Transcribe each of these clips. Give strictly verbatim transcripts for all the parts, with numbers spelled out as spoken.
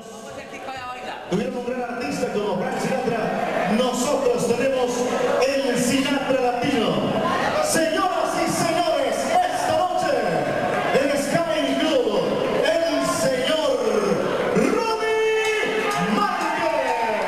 Tuvieron un gran artista como Frank Sinatra. Nosotros tenemos el Sinatra latino. Señoras y señores, esta noche en Sky Club, el señor Rudy Márquez.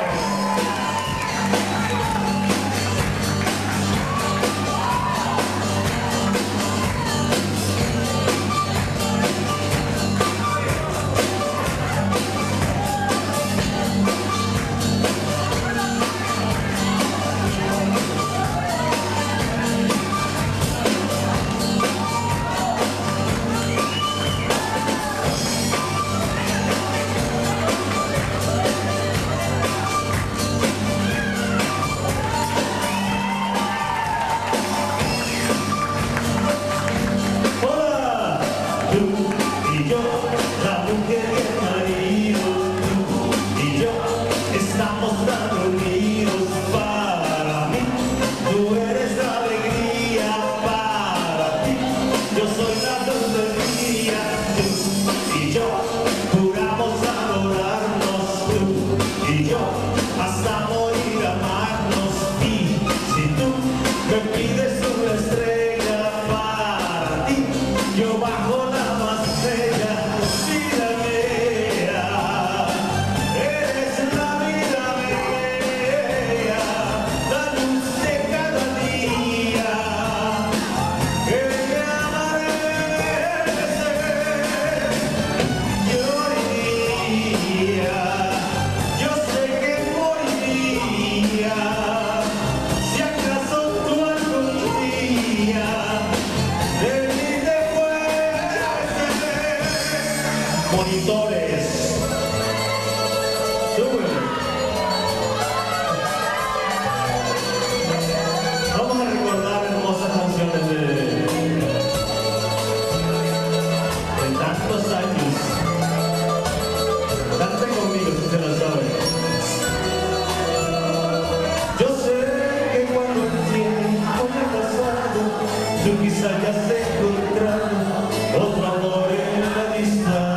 Monitores, súbele. Vamos a recordar hermosas canciones de, de tantos años. Cante conmigo si se la sabe. Yo sé que cuando el tiempo me ha pasado, tú quizá ya has encontrado otro amor en la distancia.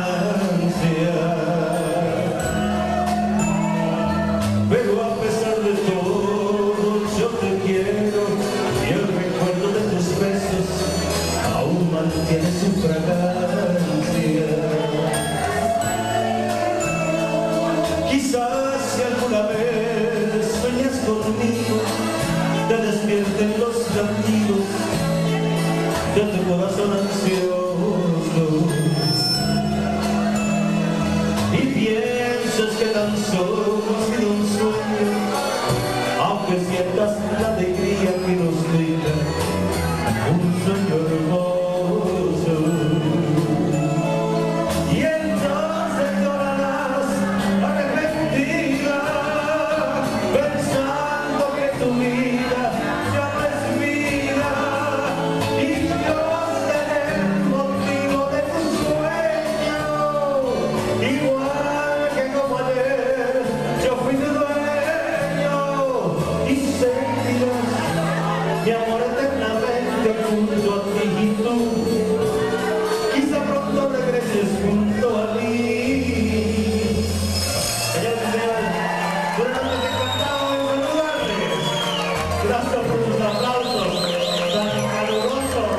Pero a pesar de todo, yo te quiero y el recuerdo de tus besos aún mantiene su fragancia. Quizás si alguna vez sueñas conmigo, te despierten los latidos de tu corazón ansioso y piensas que tan solo ha sido un sueño, aunque sientas la alegría que nos brinda un sueño hermoso. Y entonces llorarás arrepentida, pensando que tu vida ya no es vida, y yo seré el motivo de tu sueño, igual que como ayer yo fui tu dueño, y sentirás mi amor eternamente junto a ti, y tú quizá pronto regreses junto a mí. Señores, durante que encantado de saludarles. Gracias por sus aplausos tan calurosos.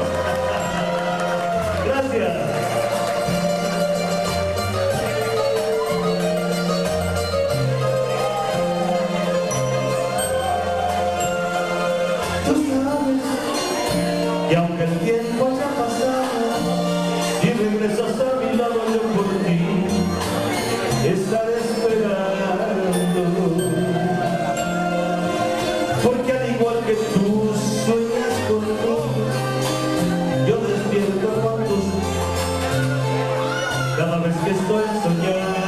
Gracias. Tú sabes, y aunque el tiempo haya pasado y regresas a mi lado, yo por ti estaré esperando, porque al igual que tú sueñas conmigo, yo despierto cuando cada vez que estoy soñando.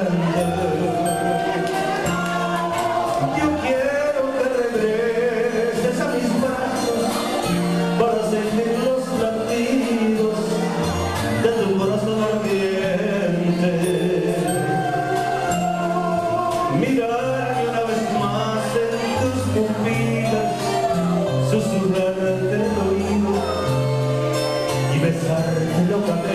Yo quiero que regreses a mis brazos para sentir los latidos de tu corazón ardiente. Mirarme una vez más en tus pupilas, susurrarte en el oído y besarte locamente.